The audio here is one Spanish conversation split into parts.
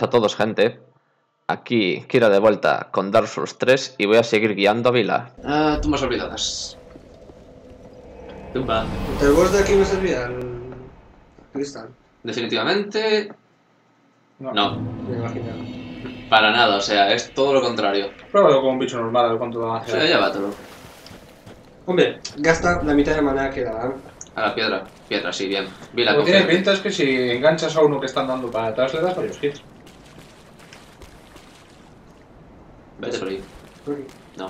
buenas a todos, gente. Aquí Kira de vuelta con Dark Souls 3 y voy a seguir guiando a Vila. Tumbas olvidadas. Tumba. ¿El boss de aquí me servía? El cristal. Definitivamente. No. Me imaginaba. Para nada, o sea, es todo lo contrario. Pruébalo con un bicho normal, a ver cuánto va a O sea, hacer. llévatelo. Hombre, gasta la mitad de maná que da. A la piedra. Piedra, sí, bien. Vila, Lo que tiene confía. pinta es que si enganchas a uno que están dando para atrás, le das varios hits. Vete por ahí. No.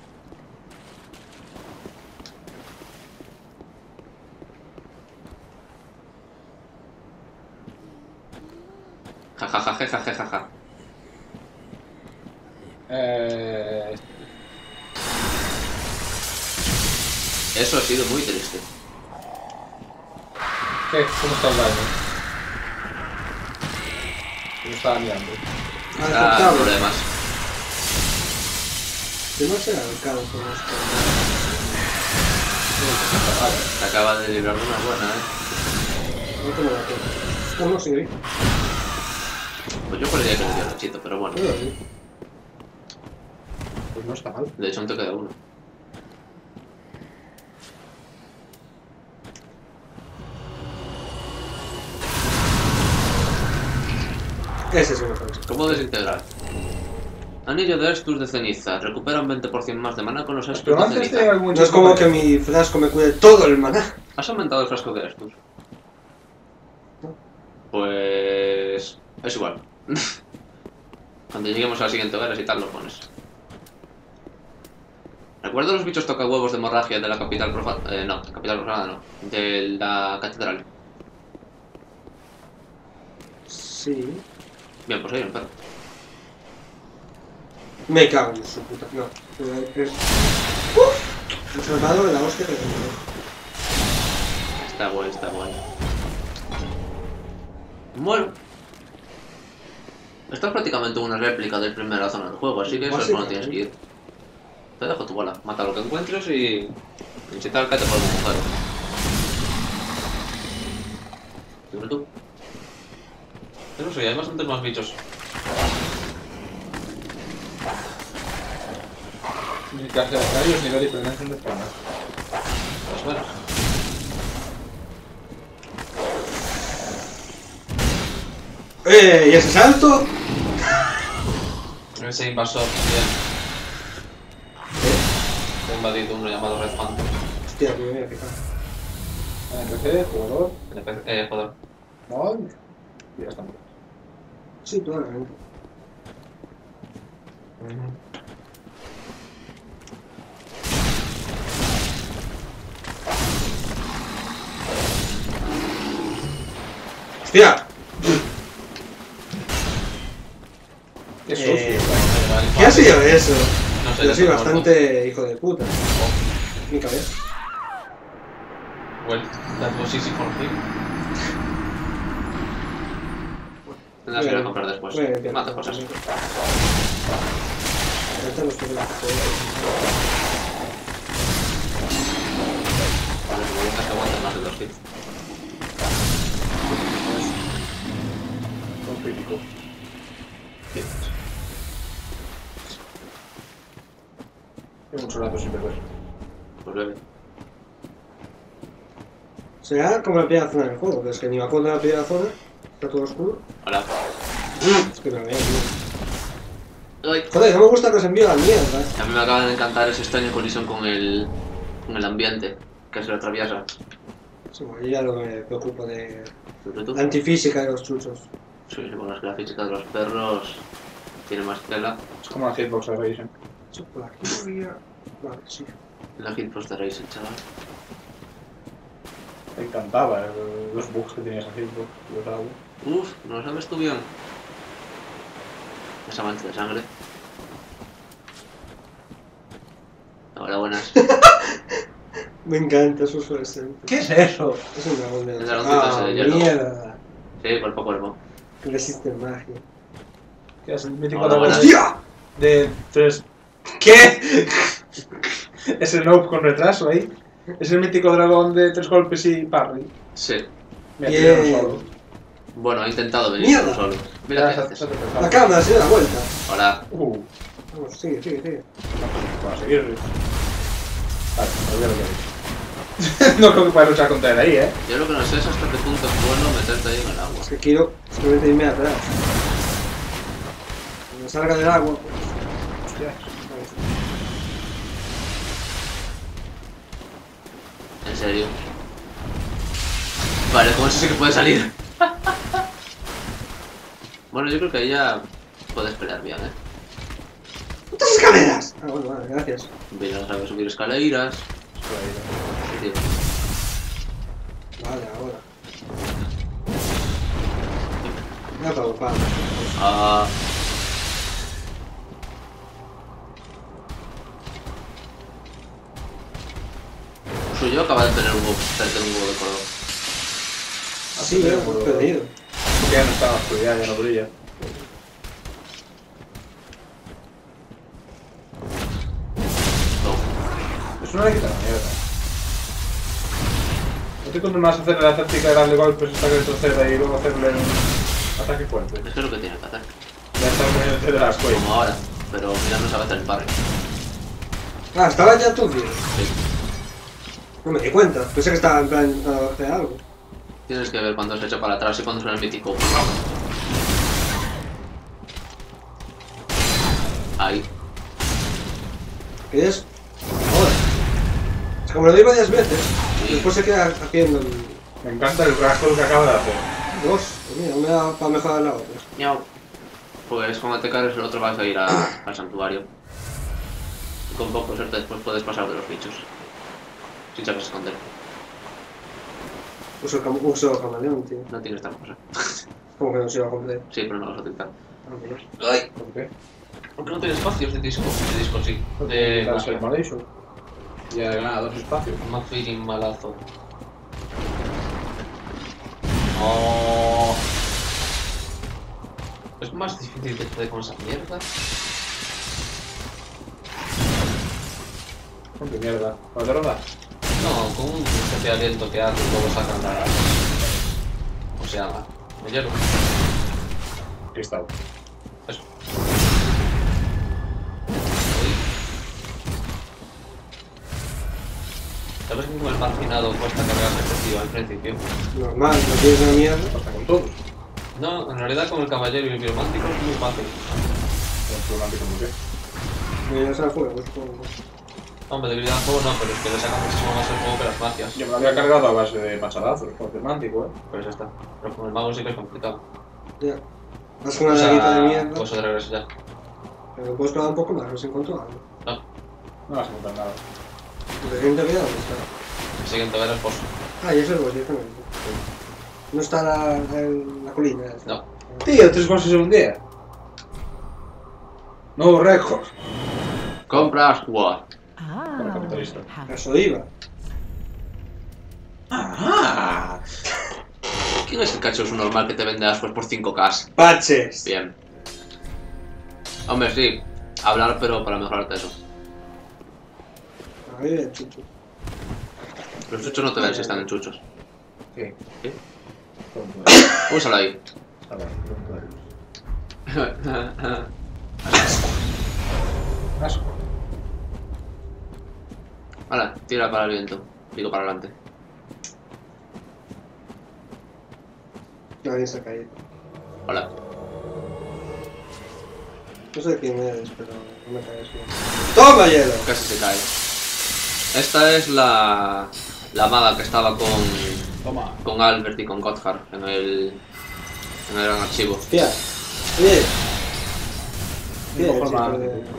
Jajajajajajaja. Eso ha sido muy triste. ¿Qué? ¿Cómo está el daño? Lo estaba mirando. Problemas. Que no será el caos con esto. Te acaba de librar una buena, No tengo la cosa. No, no, sin grito. Pues yo podría que le dio el hechito, pero bueno. Pues no está mal. De hecho, aún te queda uno. Ese es el mejor. ¿Cómo desintegrar? Anillo de Estus de ceniza. Recupera un 20% más de mana con los Estus Pero de antes ceniza. de algún No es como que mi frasco me cuide todo el maná. ¿Has aumentado el frasco de Estus? Pues... es igual. Cuando lleguemos a la siguiente hoguera y tal lo pones. ¿Recuerdas los bichos tocahuevos de hemorragia de la capital profana? No, capital profana no. De la catedral. Sí. Bien, pues hay un perro. Me cago en su puta. No. El soldado de la hostia que tengo. Está guay, está guay. Bueno. Esto es prácticamente una réplica de primera zona del juego, así que eso es cuando tienes que ir. Te dejo tu bola, mata lo que encuentres y si tal, cállate por algún agujero. Dime tú. Pero sí, hay bastantes más bichos. Ni que hacer ellos ni la diferencia de zona. Pues bueno. ¿Y ese salto? Ese invasor, bien. He invadido uno llamado Red Panther. Hostia, que me voy a fijar. NPC, jugador, Joder. mod. Y ya está. Sí, probablemente. ¡Hostia! Qué sucio. ¿Qué ha sido eso? No sé, Yo soy no bastante hijo de puta. Mi cabeza. Well, that was easy for him. Tendrás que ir a comprar después. Mata cosas. Ahorita los tengo que hacer. Vale, voluntad que aguantan más de 2 hits. Con crítico. Hay mucho rato sin perder. Pues bebe. Será como la primera zona del juego, que es que ni me acuerdo de la primera zona. Está todo oscuro. Hola. Es que me veo, tío. Ay. Joder, no me gusta que os envíe la mierda. A mí me acaba de encantar ese extraño colisión con el ambiente que se lo atraviesa. Sí, bueno, yo ya lo que me preocupo de Sobre todo. la antifísica de los chuchos. Sí, bueno, es que la física de los perros tiene más tela. Es como la hitbox de Raisin. Sí, por aquí había... Vale, sí. La hitbox de Raisin, chaval. Me encantaba los bugs que tenía esa hitbox. Los hago. Uf, no sabes tú bien. Esa mancha de sangre. Hola, buenas. Me encanta su fluorescente. ¿Qué es eso? Es un dragón de... El dragoncito ese de hielo. Mierda. Sí, cuerpo a cuerpo. Que resiste magia. ¿Qué es el mítico Hola, dragón buenas. ¡Hostia! de 3? ¿Qué? Es el noob con retraso ahí. Es el mítico dragón de 3 golpes y parry. Sí. Mira, Bien. tiraron solo. Bueno, he intentado venir ¡Mierda! solo. Mira qué haces. La cámara se da vuelta. Hola. Vamos, sigue. Para seguir. Vale, olvídalo que hay. No creo que pueda luchar contra él ahí, ¿eh? Yo lo que no sé es hasta qué punto es bueno meterte ahí en el agua. Es que quiero simplemente irme atrás. Cuando salga del agua, pues... Hostia. En serio. Vale, con eso sí que puede salir. Bueno, yo creo que ahí ya puedes pelear bien, ¿eh? ¡Putas escaleras! Ah, bueno, vale, gracias. Bien, no sabes subir escaleras. Sí, tío. Vale, ahora. Ya acabo, pa. Ah. Suyo acaba de tener un huevo de color. Sí, ya hemos perdido. Porque ya no está en la oscuridad, ya no brilla. No. Eso no le quita la mierda. ¿No te conformas a hacer la táctica de darle golpes hasta que retroceda y luego hacerle un ataque fuerte? Es que es lo que tiene que hacer. Ya está poniéndote de las cuellas. Como ahora. Pero mira, no sabe hacer el parry. Ah, estaba ya tú, tío. Sí. No me di cuenta. Pensé que estaba en plan a hacer algo. Tienes que ver cuando se echa para atrás y cuando suena el mítico. Ahí. ¿Qué es? Ahora. Es como lo digo varias veces. Sí. Después se queda haciendo el... Me encanta el rasgo que acaba de hacer. Dos. Pues mira, me da para mejorar la otra. Miau. Pues cuando te cargues el otro vas a ir al santuario. Y con poco suerte después puedes pasar de los bichos. Si sabes esconder. Uso camaleón, tío. No tienes tal cosa. Como que no se iba a completar. Sí, pero no lo vas a utilizar. Ah, Ay. ¿Por qué? Porque no tienes espacios de disco. De disco sí. De De la Malation. Ya he ganado 2 espacios. más feeling malazo. Oh. Es más difícil que te dé con esa mierda. ¿Qué mierda? ¿Para te rodas? No, con un especie de aliento que hace y luego sacan la... O sea, el hielo. Cristal. Eso. ¿Sabes que con el marginado cuesta cargar efectivo al principio? normal, no tienes una mierda. Hasta con todos. No, en realidad con el caballero y el biomántico es muy fácil. Con problemático, ¿por qué? Me vas al fuego, supongo. Hombre, debilidad al juego no, pero es que le saca muchísimo más el juego que las magias. Yo me lo había cargado a base de machadazos, con semántico, ¿eh? Pues ya está. Pero con el mago sí que es complicado. Ya. Vas con una daguita de mierda. Pues de regreso ya. Pero puedes probar un poco más, no se encontró algo. No, No vas a encontrar nada. ¿De qué te queda? ¿Dónde está? el siguiente ver es boss. Ah, ya es el boss directamente. No está la colina. Esa. No. Tío, 3 bosses en un día. Nuevo récord. Compras what? Para capitalista. Eso iba. ¡Ah! ¿Quién es el cachoso normal que te vende ascuas por 5K? ¡Paches! Bien. Hombre, sí. Hablar, pero para mejorarte eso. A ver, chucho. Los chuchos no te ven si están en chuchos. Sí. ¿Qué? Tonto. Úsalo ahí. A ver, tonto eres. Asco. Vale, tira para el viento. Digo para adelante. Nadie se ha caído. Hola. No sé quién eres, pero no me caes bien. ¡Toma hielo! Casi se cae. Esta es la maga que estaba Toma. con Albert y con Gotthard en el gran archivo. Hostia. Oye. Un poco chico más. de...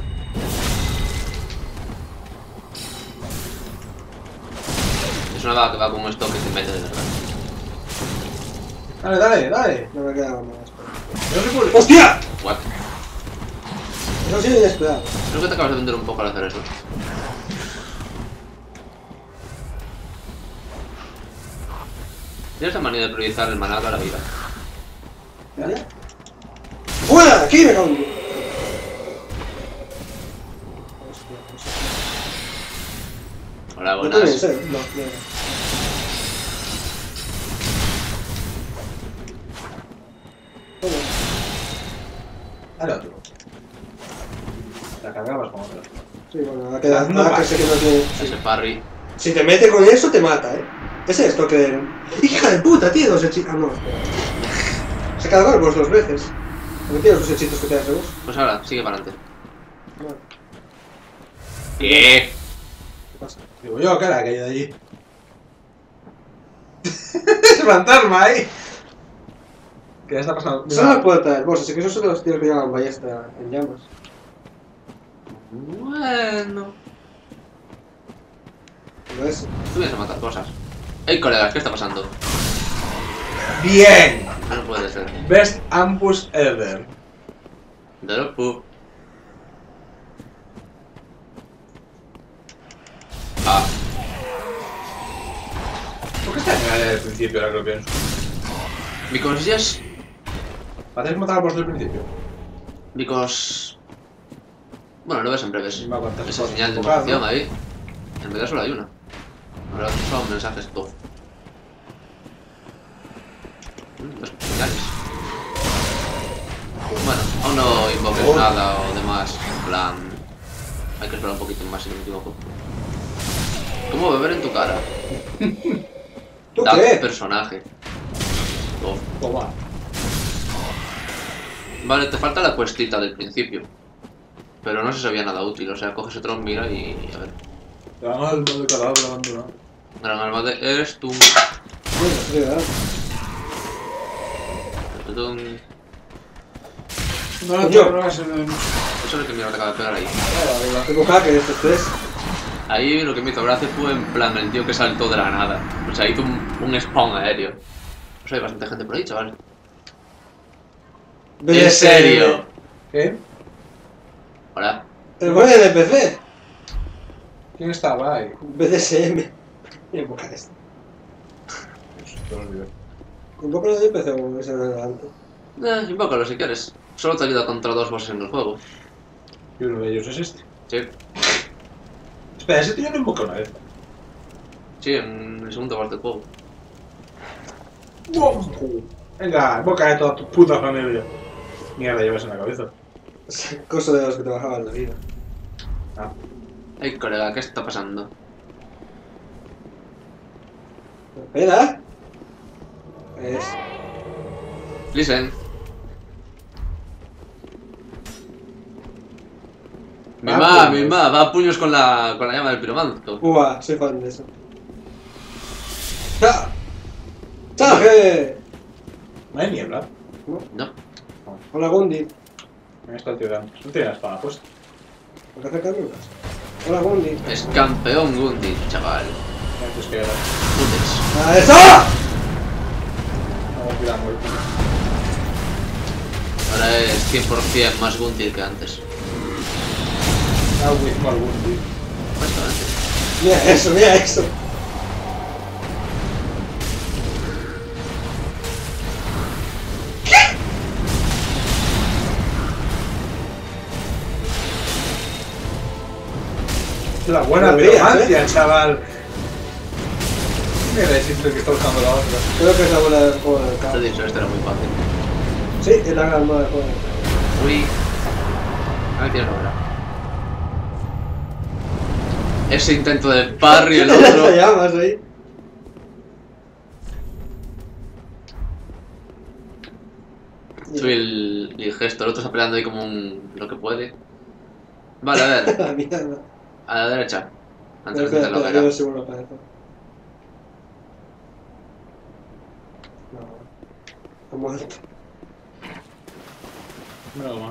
Es una maga que va con un stock que te mete de verdad. Dale, dale, dale. No me quedaba más. No se puede. ¡Hostia! What? No soy inesperado. Creo que te acabas de vender un poco al hacer eso. Tienes la manía de priorizar el maná a la vida. ¿Vale? ¡Fuera! ¡Aquí me cago en... Hostia, no sé. Hola, No buenas. puede ser. No, mierda. La cargabas con otra. Sí, bueno, ha quedado No nada que sé que no tiene. Ese parry. Si te mete con eso, te mata, Es esto que. ¡Hija de puta! Tiene dos hechizos. Ah, no, espera. Se carga el boss 2 veces. ¿No tienes los hechizos que te hace vos? Pues ahora, sigue para adelante. Vale. ¿Qué? ¿Qué pasa? Digo yo, ¿qué era aquello de allí? ¡Es fantasma ahí! ¿Qué está pasando? Esa es la puerta del boss, así que esos son los tíos que llaman ballesta en llamas. Bueno. ¿No es? Tú vienes a matar cosas. Ey, colegas, ¿qué está pasando? ¡Bien! Ah, no puede ser. Best ambush ever. De lo pu. Ah, ¿Por qué está en el área del principio ahora que lo pienso? because yes. ¿Va a tener que matar al boss del principio? Because. Bueno, lo ves en breves. Sí, me aguantas. Esa señal de Tocar, invocación ¿no? ahí. En realidad solo hay una. Ahora son mensajes todo. Dos señales. Bueno, aún no invoques nada o demás. En plan. Hay que esperar un poquito más si no me equivoco. ¿Cómo beber en tu cara? ¿Tú Da qué? personaje. Oh. Toma. Vale, te falta la cuestita del principio. Pero no sé si había nada útil, o sea, coges otro, mira y a ver. Te vamos al modo de cadáver abandonado. Gran arma de eres tú. Bueno, sí, ¿verdad? No, Yo. no, eso no. Eso es lo que me acaba de pegar ahí. Tengo hacker estos tres. Ahí lo que me hizo gracia fue en plan el tío que saltó de la nada. O sea, hizo un spawn aéreo. Pues hay bastante gente por ahí, chaval. ¿En serio? ¿Qué? Hola. El buen de PC. ¿Quién estaba ahí? BDSM. Invoca esto. Te lo olvidé. Invoca lo de PC o ese de adelante. Invócalo si quieres. Solo te ayuda contra dos bosses en el juego. Y uno de ellos es este. Sí. Espera, ese tío no invoca una vez. Sí, en el segundo boss del juego. Venga, invoca de toda tu puta familia. Mierda, llevas en la cabeza. Cosa de los que te bajaban la vida. Ah. Ey, colega, ¿qué está pasando? Espera. Es. Listen. Mi ma, va a puños con la llama del piromanto. Uah, soy fan de eso. ¡Ja! ¡Chaje! ¿No hay niebla? No. Hola, Gundi. Ahí está el tío de antes. No tiene la espada puesta. ¿Por qué acercarme más? Hola, Gundi. Es campeón Gundi, chaval. Antes que era. Gundis. ¡A eso! Vamos tirando el puño. Ahora es 100% más Gundi que antes. Ah, with more wounded. Bastante. Mira eso, mira eso. La buena Lo veías, piromancia, chaval. Mira, es el que está usando la otra. Creo que es la bola del juego del Te he carro. dicho, esto era muy fácil. Sí, es la gran bola del juego del carro. Uy. Ahí tienes la hora. Ese intento de parry, el otro. Te llamas ahí. Tú y el gesto, el otro está peleando ahí como un. Lo que puede. Vale, a ver. La mierda. A la derecha. Antes de Espera, meter la espera, yo hoguera. seguro aparece. No. Ha muerto. No,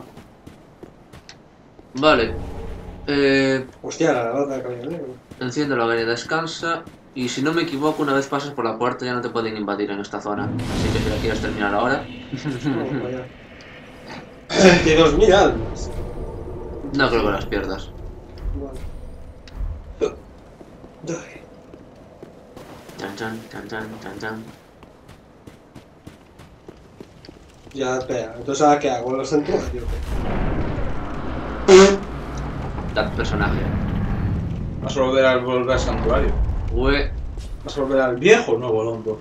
Vale. Hostia, la lavada del cabello negro. Enciende la hoguera y descansa. Y si no me equivoco, una vez pasas por la puerta ya no te pueden invadir en esta zona. Así que si la quieres terminar ahora. Vamos para allá. 22.000 almas. No creo que las pierdas. Vale. Ay. Chan chan, chan chan, chan chan. Ya, espera. Entonces, ¿ahora qué hago? ¿Los entro? Tío, Dad personaje. vas a volver al santuario. Ue. Vas a volver al viejo nuevo Londo.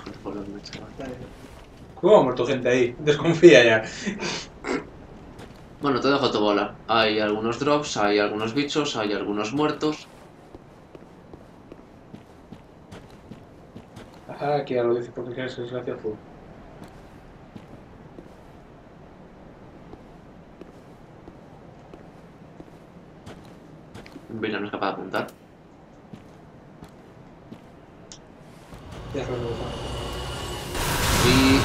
Vale. ¿Cómo ha muerto gente ahí? Desconfía ya. Bueno, te dejo tu bola. Hay algunos drops, hay algunos bichos, hay algunos muertos. Ajá, aquí ya lo dice porque quieres que es gracia azul. Vila no es capaz de apuntar. Ya se me lo Y...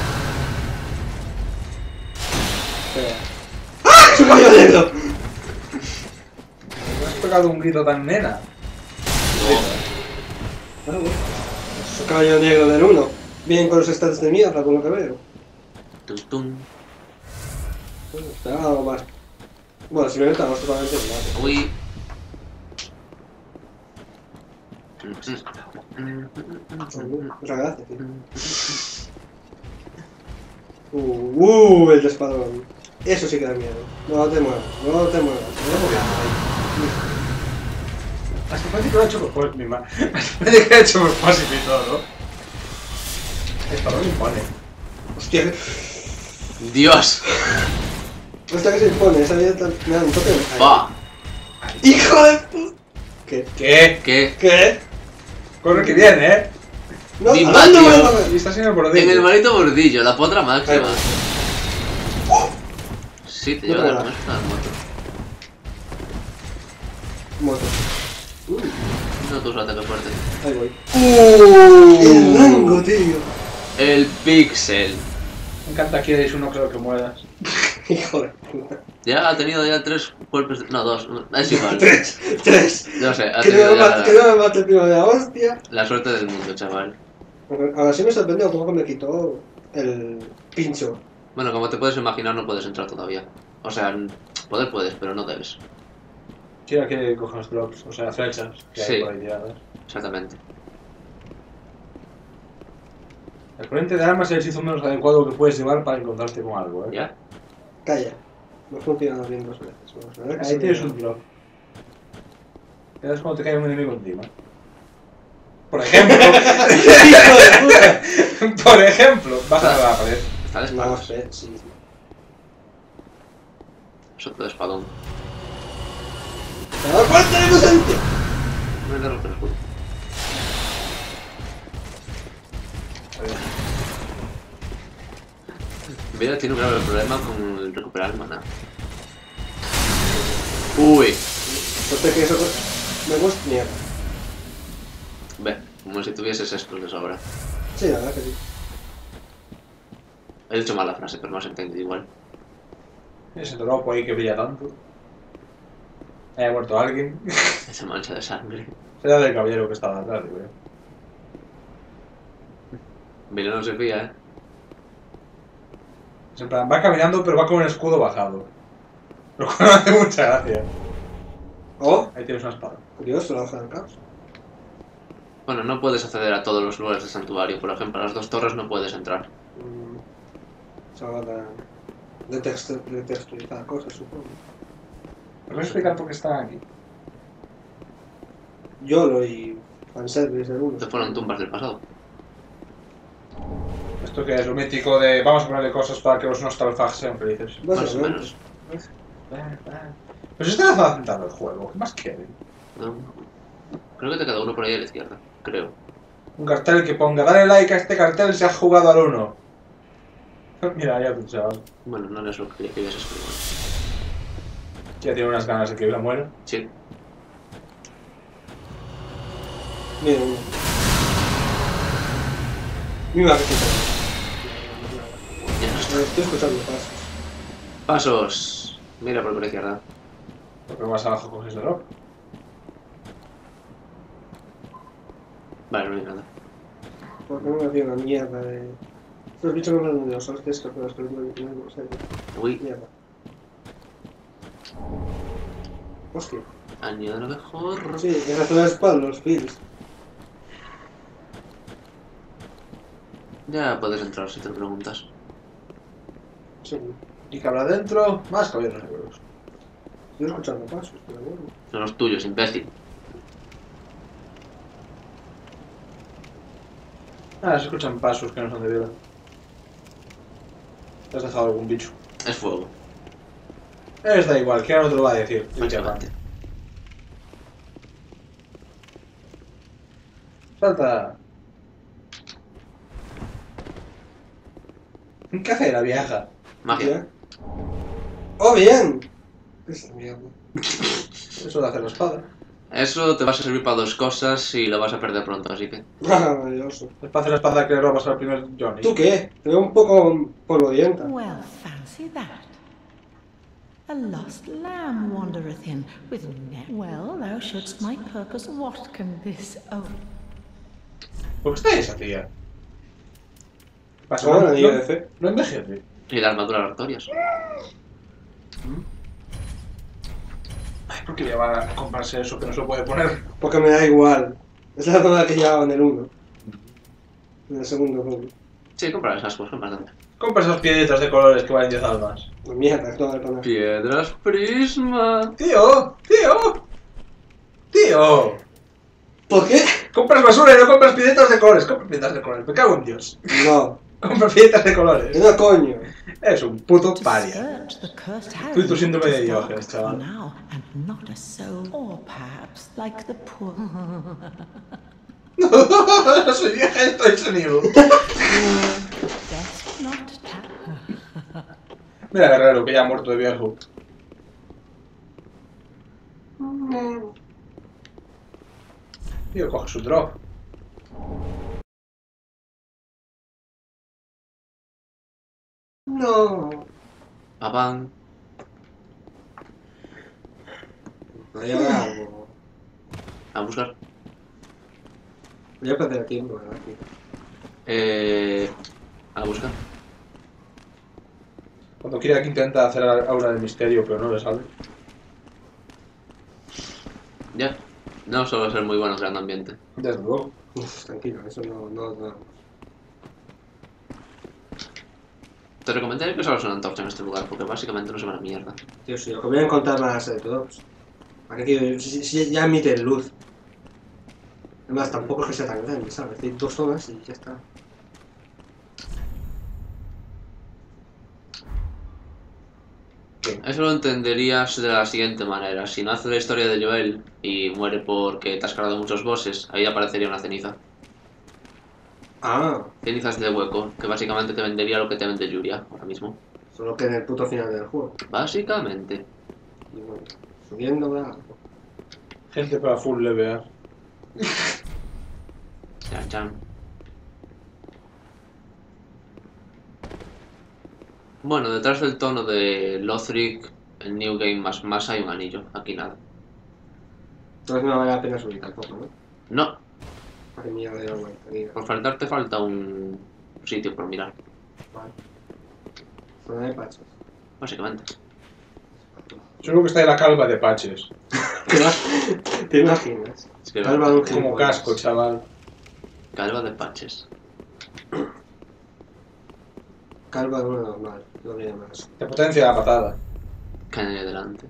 Espera. ¡Es un caballo negro! ¿No has pegado un grito tan nena? Ah, bueno. Es un caballo negro del 1. Bien con los stats de mierda, con lo que veo. Tum, tum. Bueno, esperaba algo más. Bueno, si no estamos totalmente mal. Uy. Muchas gracias, tío. El despadrón. Eso sí que da miedo. No te muevas, no te muevas. Hasta parece que lo ha hecho por mi madre. Hasta parece que lo ha hecho por propósito y todo, ¿no? Esto no me impone. Hostia, Dios. hostia que se impone, esa vida me da un toque de... Va. ¡Hijo de puta! ¿Qué? ¿Qué? ¿Qué? ¿Qué? Corre que viene, ¿eh? No, Ni ¿a más, dónde tío. voy a mover? Y está sin el En bordillo. el malito bordillo, la potra máxima. Ahí va. Sí, te No lleva te la muevas. muestra al muerto. Moto. No tu ataque fuerte. Ahí voy. El rango, tío. El pixel. Me encanta que eres uno creo que mueras. Hijo de puta. Ya ha tenido ya 3 golpes de... No, 2. Es igual. Tres. No sé, ha Que no tenido me mate el primo de la hostia. la suerte del mundo, chaval. Ahora sí me sorprendió cómo me quitó el pincho. Bueno, como te puedes imaginar, no puedes entrar todavía. O sea, poder puedes, pero no debes. Quiero que cojas drops, o sea, flechas que Sí. hay por ahí tiradas. Exactamente. El corriente de armas es el hechizo menos adecuado que puedes llevar para encontrarte con algo, ¿eh? ¿Ya? Calla. No ha funcionado bien 2 veces. Vamos a ver que Ahí se tienes me- un drop. Te das cuando te cae un enemigo encima. Por ejemplo. ¡Hijo de puta! Por ejemplo. Vas a la pared. Está de No espadas. sé, sí. Es otro espadón. ¡Me da cuenta de inocente! No le rompe el escudo. Vera tiene un grave problema con el recuperar el maná. Uy. Suerte que eso me gusta mierda. Ve, como si tuvieses estos de sobra. Sí, la verdad que sí. He dicho mal la frase, pero no has entendido igual. Ese drop ahí que brilla tanto. Haya muerto alguien. Esa mancha de sangre. Será del caballero que estaba atrás, digo yo. Vera no se fía, ¿eh? En plan, va caminando pero va con el escudo bajado. Lo cual me hace mucha gracia. Oh, Ahí tienes una espada. Dios, la hoja del caos. Bueno, no puedes acceder a todos los lugares del santuario. Por ejemplo, a las 2 torres no puedes entrar. Se va de texturizar cosas, supongo. ¿Me voy a explicar por qué están aquí? YOLO y fanservice de uno. Te fueron tumbas del pasado. Esto que es lo mítico de vamos a ponerle cosas para que los nostalfags sean felices. Más o Básicamente. menos. Pero si están facilitando el juego, ¿qué más quieren? ¿No? Creo que te queda uno por ahí a la izquierda. Creo. Un cartel que ponga, dale like a este cartel si has jugado al 1. Mira, ya tu chaval. Bueno, no es lo que quería que ibas a escribir. Ya tiene unas ganas de que la muera. Sí. Mira, mira. Mira que Ya no está. estoy escuchando pasos. Pasos. Mira por la izquierda. Porque más abajo coges el drop. Vale, no hay nada. Porque no me hacía una mierda de... Los bichos no son de los hostias que los que no sé. Uy, Mierda. Hostia. año de lo mejor. Sí, esa zona es para los fills. Ya puedes entrar si te lo preguntas. Sí. Y que habrá dentro, más caballeros negros. Estoy escuchando pasos, pero bueno. Son los tuyos, imbécil. Ah, se escuchan pasos que no son de vida. ¿Te has dejado algún bicho? Es fuego. Da igual, que ahora no te lo va a decir. Básicamente. Salta. ¿Qué hace la vieja? Magia. ¡Oh, bien! ¿Qué es esta mierda? Eso lo hace la espada. Eso te va a servir para dos cosas y lo vas a perder pronto, así que... Maravilloso. Es para hacer la espada que le robas al primer Johnny. ¿Tú qué? Te veo un poco polvorienta. Well, fancy that. A lost lamb wandereth in with net. Well, thou shouldst my purpose. What can this oh? ¿Por qué está esa tía? Pasa, Bueno, anillo de fe. no envejece. Y la armadura Artorias. Ay, ¿por qué le van a comprarse eso que no se puede poner? Porque me da igual. Es la zona que llevaba en el 1. En el segundo juego. Sí, compra esas cosas, bastante. Compra esas piedritas de colores que valen 10 almas. Pues mierda, es todo el canal. Piedras prisma. ¡Tío! ¡Tío! ¡Tío! ¿Por qué? Compras basura y no compras piedritas de colores. Compra piedritas de colores. Me cago en Dios. No. Compra piedritas de colores. No, coño. Es un puto To paria. search the cursed Tú y harrow tu síndrome de is Diógenes, dark chaval. now, and not a soul, or perhaps like the poor. No soy vieja, estoy sonido. Best not tap. Mira, guerrero, que ya ha muerto de viejo. Tío, coge su drop. No. Papán. Voy a ver algo. A buscar. Voy a perder tiempo, ¿verdad? A buscar. Cuando quiera que intenta hacer aura de misterio, pero no le sale. Ya. No suelo ser muy bueno creando ambiente. Desde luego. Uf, tranquilo, eso no. Te recomendaría que usabas una antorcha en este lugar, porque básicamente no se va a la mierda. Tío, si lo que voy a encontrar más de todos. ¿Para qué quiero? Si ya emiten luz. Además, tampoco es que sea tan grande, ¿sabes? Hay 2 zonas y ya está. Eso lo entenderías de la siguiente manera. Si no hace la historia de Joel y muere porque te has cargado muchos bosses, ahí aparecería una ceniza. Ah, Cenizas de hueco, que básicamente te vendería lo que te vende Yuria ahora mismo. solo que en el puto final del juego. Básicamente. Y bueno, subiendo, ¿verdad? Gente para full levear. Chan chan. Bueno, detrás del tono de Lothric, el New Game más hay un anillo. Aquí nada. Entonces no vale la pena subir tampoco, ¿no? No, Para que mierda de agua. por faltarte falta un sitio por mirar. Vale. Zona de pachos. Básicamente. Seguro que está en la calva de Paches. ¿Te imaginas? Es que Calva de un Como gilipollas. casco, chaval. calva de Paches. Calva de una normal, no viene más. Te potencia la patada. Caña delante.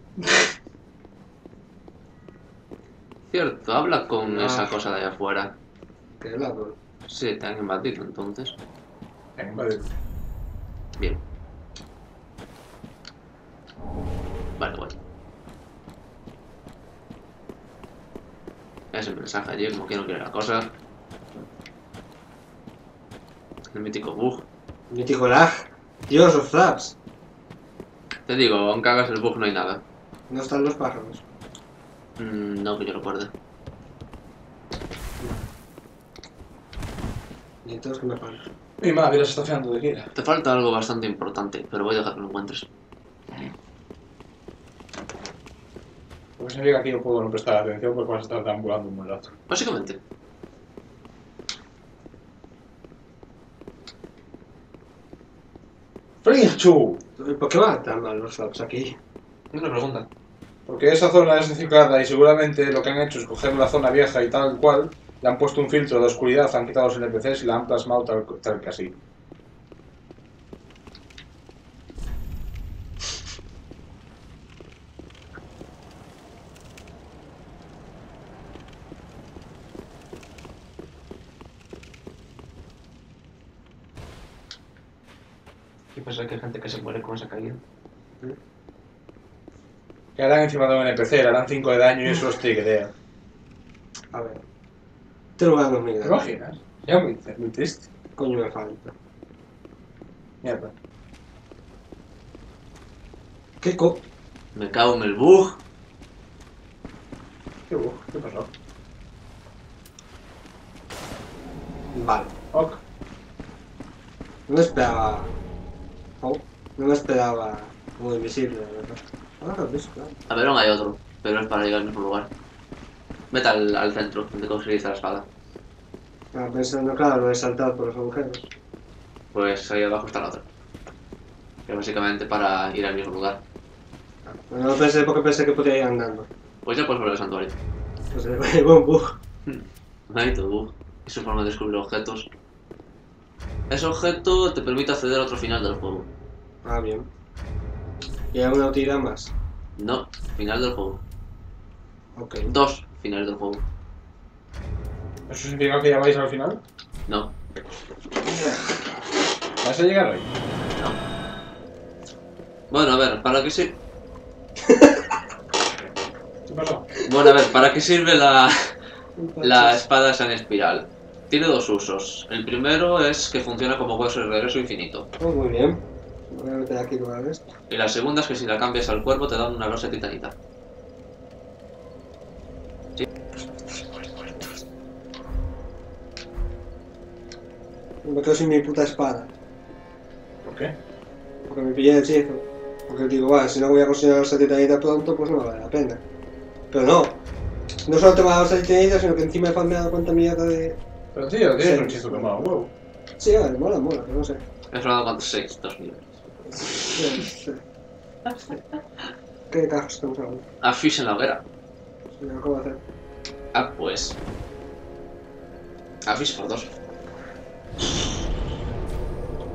Cierto, habla con Ah. esa cosa de allá afuera. ¿Qué lado? Sí, te han invadido entonces. Venga, vale. Bien. Vale, bueno. Ese mensaje allí, como que no quiere la cosa. El mítico bug. Mítico lag. Dios, los flaps. Te digo, aunque hagas el bug no hay nada. No están los pájaros. No que yo recuerde. Y entonces, ¿qué me falta? Mi madre se está fiando de Kira. Te falta algo bastante importante, pero voy a dejar que lo encuentres. Porque significa que yo puedo no prestar atención porque vas a estar deambulando un buen rato. Básicamente. ¡Frinchu! ¿Por qué van tan mal los flaps aquí? Una pregunta. Porque esa zona es reciclada y seguramente lo que han hecho es coger la zona vieja y tal cual, le han puesto un filtro de oscuridad, han quitado los NPCs y la han plasmado tal que así. ¿Qué pasa que hay gente que se muere con esa caída? Caerán encima de un NPC, le harán 5 de daño y eso los triguea. A ver. Este lugar no es muy ¿Te grande. imaginas? Ya muy triste. Coño me falta. Mierda. ¿Qué co...? Me cago en el bug. ¿Qué pasó? Vale. Ok. No me esperaba... Oh, no me esperaba... Como invisible, la verdad. Ahora lo ves, claro. A ver, hay otro, pero es para llegar al mismo lugar. Vete al centro, donde conseguiste la espada. Estaba pensando, claro, lo he saltado por los agujeros. Pues ahí abajo está la otra. Que es básicamente para ir al mismo lugar. Bueno, no pensé porque pensé que podía ir andando. Pues ya puedes volver al santuario. Pues el buen bug. Maldito bug. Es su forma de descubrir objetos. Ese objeto te permite acceder a otro final del juego. Ah, bien. ¿Y hay alguna utilidad más? No, final del juego. Ok. 2 finales del juego. ¿Eso significa que ya vais al final? No, ¿Vas a llegar ahí? no. Bueno, a ver, ¿para qué sirve? ¿Qué pasó? Bueno, a ver, ¿para qué sirve la espada esa en espiral? Tiene dos usos. El primero es que funciona como hueso de regreso infinito. Oh, muy bien. Me voy a meter aquí lugar de esto. Y la segunda es que si la cambias al cuerpo te dan una rosa de titanita. Me quedo sin mi puta espada. ¿Por qué? Porque me pillé el hechizo. Porque digo, vale, si no voy a conseguir la bolsa de titanita pronto, pues no vale la pena. Pero no. No solo tengo la bolsa de titanita, sino que encima me he dado cuenta mierda de... Pero tío, tienes Sí. un hechizo quemado, huevo. Sí, a ver, mola, pero no sé. ¿Has hablado cuántos? 6, 2 niveles. Sí. ¿Qué cajos estamos hablando? A Fish en la hoguera. Sí, lo acabo de hacer. Ah, pues. A Fish por 2.